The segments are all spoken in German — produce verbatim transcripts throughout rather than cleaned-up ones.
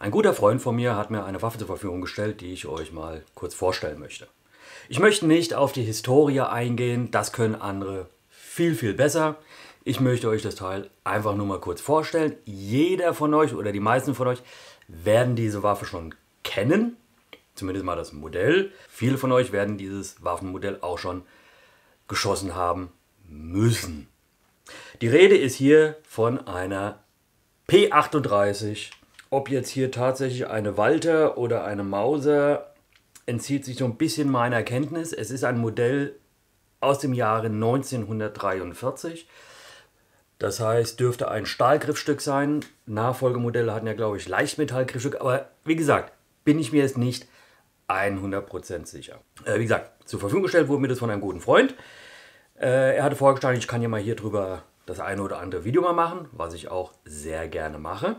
Ein guter Freund von mir hat mir eine Waffe zur Verfügung gestellt, die ich euch mal kurz vorstellen möchte. Ich möchte nicht auf die Historie eingehen, das können andere viel, viel besser. Ich möchte euch das Teil einfach nur mal kurz vorstellen. Jeder von euch oder die meisten von euch werden diese Waffe schon kennen, zumindest mal das Modell. Viele von euch werden dieses Waffenmodell auch schon geschossen haben müssen. Die Rede ist hier von einer P achtunddreißig. Ob jetzt hier tatsächlich eine Walther oder eine Mauser, entzieht sich so ein bisschen meiner Kenntnis. Es ist ein Modell aus dem Jahre neunzehnhundertdreiundvierzig. Das heißt, dürfte ein Stahlgriffstück sein. Nachfolgemodelle hatten ja, glaube ich, Leichtmetallgriffstück. Aber wie gesagt, bin ich mir jetzt nicht hundert Prozent sicher. Äh, wie gesagt, zur Verfügung gestellt wurde mir das von einem guten Freund. Äh, er hatte vorgeschlagen, ich kann ja mal hier drüber das eine oder andere Video mal machen, was ich auch sehr gerne mache.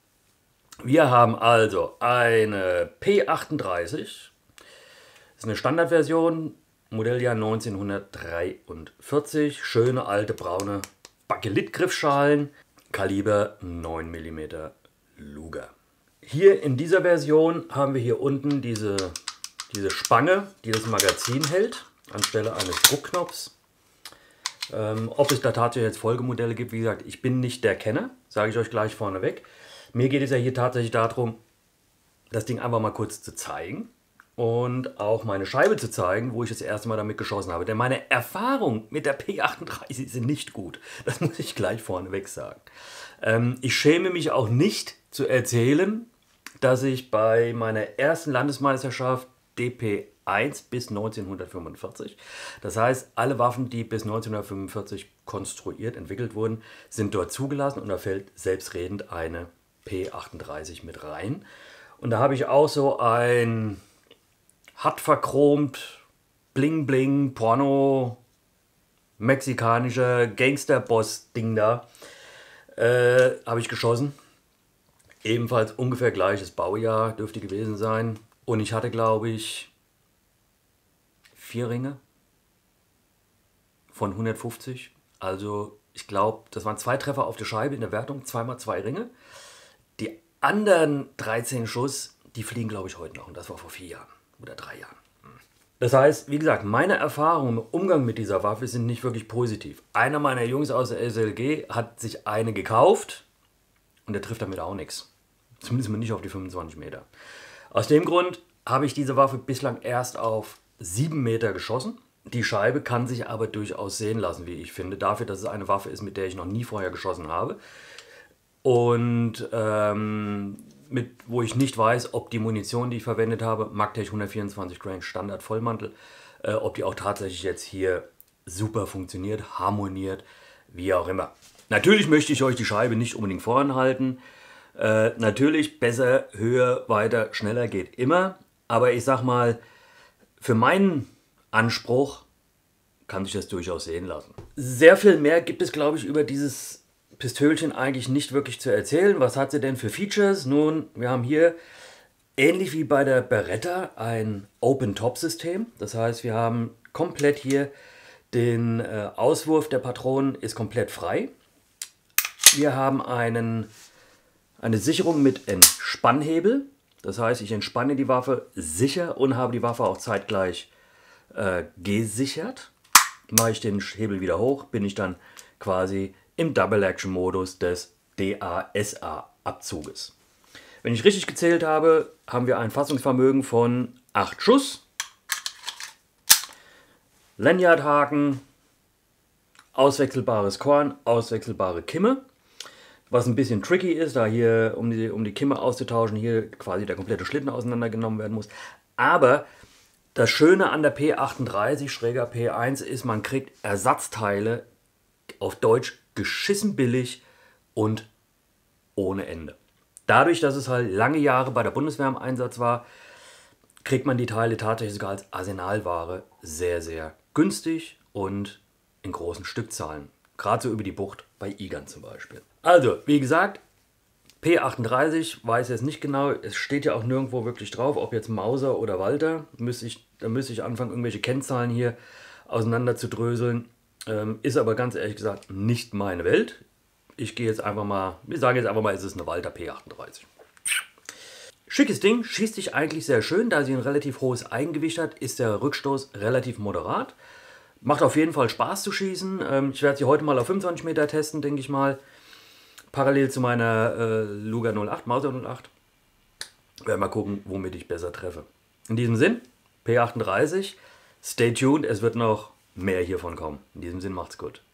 Wir haben also eine P achtunddreißig. Das ist eine Standardversion, Modelljahr neunzehnhundertdreiundvierzig. Schöne alte braune Bakelit-Griffschalen, Kaliber neun Millimeter Luger. Hier in dieser Version haben wir hier unten diese, diese Spange, die das Magazin hält, anstelle eines Druckknopfs. Ähm, ob es da tatsächlich jetzt Folgemodelle gibt, wie gesagt, ich bin nicht der Kenner, sage ich euch gleich vorneweg. Mir geht es ja hier tatsächlich darum, das Ding einfach mal kurz zu zeigen und auch meine Scheibe zu zeigen, wo ich das erste Mal damit geschossen habe. Denn meine Erfahrungen mit der P achtunddreißig sind nicht gut. Das muss ich gleich vorneweg sagen. Ähm, ich schäme mich auch nicht zu erzählen, dass ich bei meiner ersten Landesmeisterschaft D P eins bis neunzehnhundertfünfundvierzig, das heißt, alle Waffen, die bis neunzehnhundertfünfundvierzig konstruiert, entwickelt wurden, sind dort zugelassen und da fällt selbstredend eine P achtunddreißig mit rein. Und da habe ich auch so ein hart verchromt, bling bling, Porno, mexikanischer Gangster-Boss-Ding da, äh, habe ich geschossen. Ebenfalls ungefähr gleiches Baujahr dürfte gewesen sein. Und ich hatte, glaube ich, vier Ringe von hundertfünfzig. Also ich glaube, das waren zwei Treffer auf der Scheibe in der Wertung, zweimal zwei Ringe. Die anderen dreizehn Schuss, die fliegen, glaube ich, heute noch. Und das war vor vier Jahren oder drei Jahren. Das heißt, wie gesagt, meine Erfahrungen im Umgang mit dieser Waffe sind nicht wirklich positiv. Einer meiner Jungs aus der S L G hat sich eine gekauft und der trifft damit auch nichts. Zumindest mal nicht auf die fünfundzwanzig Meter. Aus dem Grund habe ich diese Waffe bislang erst auf sieben Meter geschossen. Die Scheibe kann sich aber durchaus sehen lassen, wie ich finde, dafür, dass es eine Waffe ist, mit der ich noch nie vorher geschossen habe. Und ähm, mit, wo ich nicht weiß, ob die Munition, die ich verwendet habe, Magtech hundertvierundzwanzig Grain Standard Vollmantel, äh, ob die auch tatsächlich jetzt hier super funktioniert, harmoniert, wie auch immer. Natürlich möchte ich euch die Scheibe nicht unbedingt voranhalten. Äh, natürlich besser, höher, weiter, schneller geht immer. Aber ich sag mal, für meinen Anspruch kann sich das durchaus sehen lassen. Sehr viel mehr gibt es, glaube ich, über dieses Pistölchen eigentlich nicht wirklich zu erzählen. Was hat sie denn für Features? Nun, wir haben hier, ähnlich wie bei der Beretta, ein Open-Top-System. Das heißt, wir haben komplett hier den äh, Auswurf der Patronen ist komplett frei. Wir haben einen, eine Sicherung mit Entspannhebel. Das heißt, ich entspanne die Waffe sicher und habe die Waffe auch zeitgleich äh, gesichert. Mache ich den Hebel wieder hoch, bin ich dann quasi im Double-Action-Modus des D A S A-Abzuges. Wenn ich richtig gezählt habe, haben wir ein Fassungsvermögen von acht Schuss. Lanyardhaken, auswechselbares Korn, auswechselbare Kimme. Was ein bisschen tricky ist, da hier, um die, um die Kimme auszutauschen, hier quasi der komplette Schlitten auseinandergenommen werden muss. Aber das Schöne an der P achtunddreißig schräger P eins ist, man kriegt Ersatzteile, auf Deutsch geschissen billig und ohne Ende. Dadurch, dass es halt lange Jahre bei der Bundeswehr im Einsatz war, kriegt man die Teile tatsächlich sogar als Arsenalware sehr, sehr günstig und in großen Stückzahlen. Gerade so über die Bucht bei Igern zum Beispiel. Also, wie gesagt, P achtunddreißig, weiß jetzt nicht genau, es steht ja auch nirgendwo wirklich drauf, ob jetzt Mauser oder Walther. Müsste ich, da müsste ich anfangen, irgendwelche Kennzahlen hier auseinander zu dröseln. Ähm, ist aber ganz ehrlich gesagt nicht meine Welt. Ich gehe jetzt einfach mal, wir sagen jetzt einfach mal, es ist eine Walther P achtunddreißig. Schickes Ding, schießt sich eigentlich sehr schön, da sie ein relativ hohes Eigengewicht hat, ist der Rückstoß relativ moderat. Macht auf jeden Fall Spaß zu schießen. Ähm, ich werde sie heute mal auf fünfundzwanzig Meter testen, denke ich mal. Parallel zu meiner äh, Luger null acht, Mauser null acht. Werden mal gucken, womit ich besser treffe. In diesem Sinn, P achtunddreißig, stay tuned, es wird noch mehr hiervon kommen. In diesem Sinn, macht's gut.